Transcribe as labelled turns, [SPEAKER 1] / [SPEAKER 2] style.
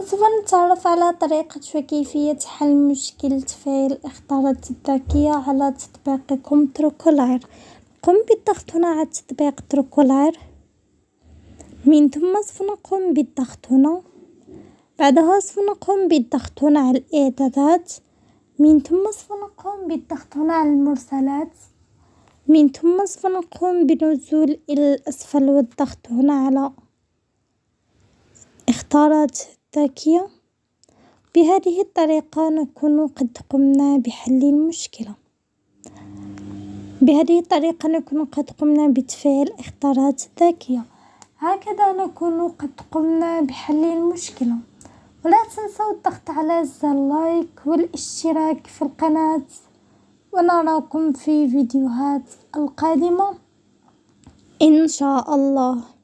[SPEAKER 1] سوف نتعرف على طريقة وكيفية حل مشكلة فعل الإختيارات الذكية على تطبيقكم تروكولار. قم بالضغط هنا على تطبيق تروكولار، من ثم سوف نقوم بالضغط هنا، بعدها سوف نقوم بالضغط هنا على الإعدادات، من ثم سوف نقوم بالضغط هنا على المرسلات، من ثم سوف نقوم بالنزول إلى الأسفل والضغط هنا على إختيارات ذكية. بهذه الطريقة نكون قد قمنا بحل المشكلة. بهذه الطريقة نكون قد قمنا بتفعيل إختيارات ذكية. هكذا نكون قد قمنا بحل المشكلة. ولا تنسوا الضغط على زر لايك والاشتراك في القناة، ونراكم في فيديوهات القادمة إن شاء الله.